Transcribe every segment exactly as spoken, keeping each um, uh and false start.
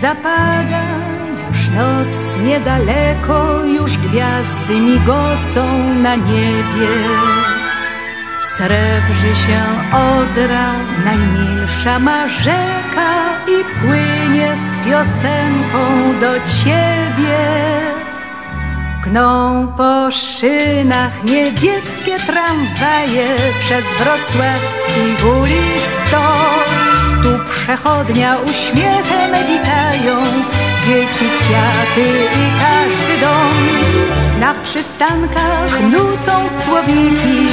zapada, już noc niedaleko, już gwiazdy migocą na niebie. Srebrzy się Odra, najmilsza ma rzeka i płynie z piosenką do ciebie. Gną po szynach niebieskie tramwaje, przez wrocławskich ulic sto. Tu przechodnia uśmiechem witają dzieci, kwiaty i każdy dom. Na przystankach nucą słowiki,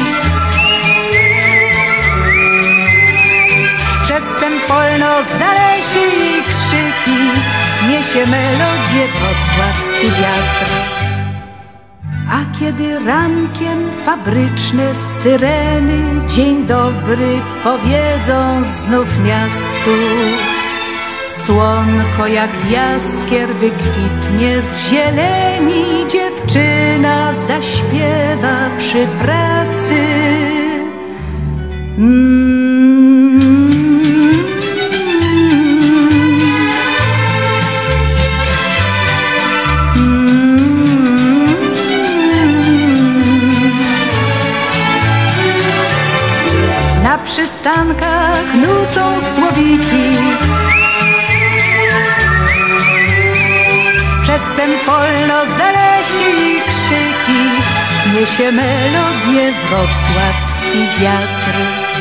przez Sempolno, Zalesie i krzyki niesie melodię wrocławski wiatr. A kiedy rankiem fabryczne syreny dzień dobry powiedzą znów miastu, słonko jak jaskier wykwitnie z zieleni, dziewczyna zaśpiewa przy pracy. Mm. Na przystankach nucą słowiki, przez Sempolno, Zalesie i krzyki niesie melodię wrocławski wiatr.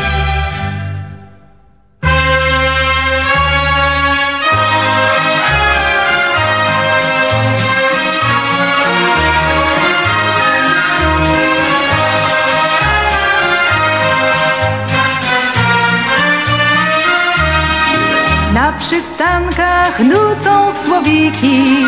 Na przystankach nucą słowiki,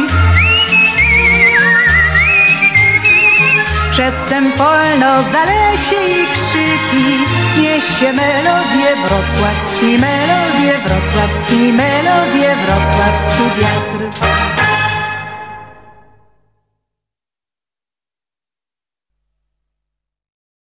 przez Sempolno, Zalesie i krzyki niesie melodię wrocławski, melodię wrocławski, melodię wrocławski wiatr.